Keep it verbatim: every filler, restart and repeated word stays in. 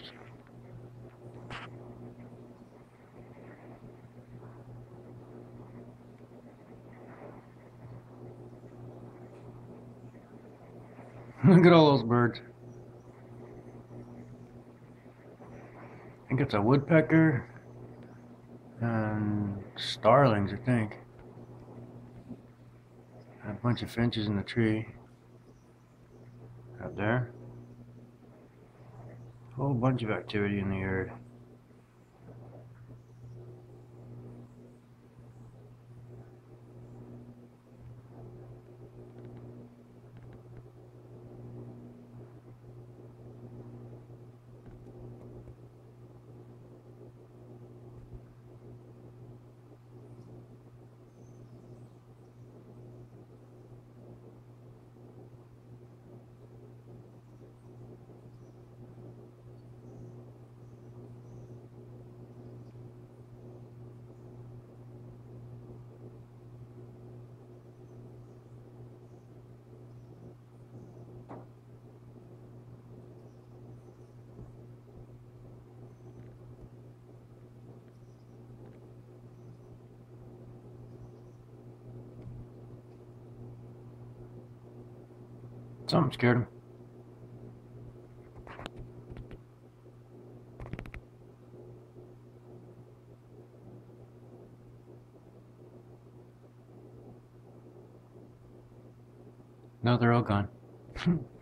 Look at all those birds. I think it's a woodpecker and starlings, I think. A bunch of finches in the tree up there. A whole bunch of activity in the yard. Something scared him. No, they're all gone.